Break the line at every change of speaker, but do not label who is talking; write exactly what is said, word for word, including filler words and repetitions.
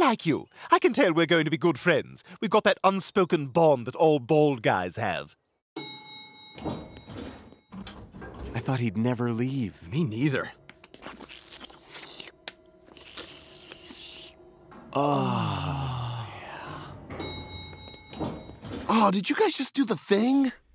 like you. I can tell we're going to be good friends. We've got that unspoken bond that all bald guys have.
I thought he'd never leave.
Me neither.
Oh.
Oh, did you guys just do the thing?